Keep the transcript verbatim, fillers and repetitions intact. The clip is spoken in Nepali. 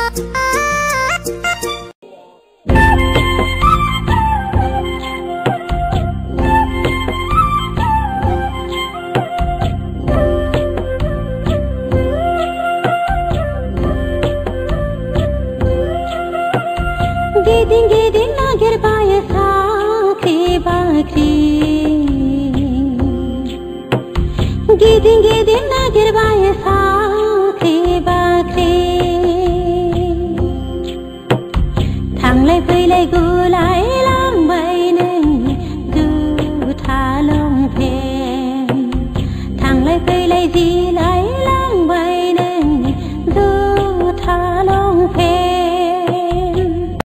Giding giding nagir baya sakri bakri. Giding giding nagir baya sakri bakri. Thanglai फैलाय गुलाय लांबाय नोंनि जुथा लंपेन्ट. थांलाय फैलाय जि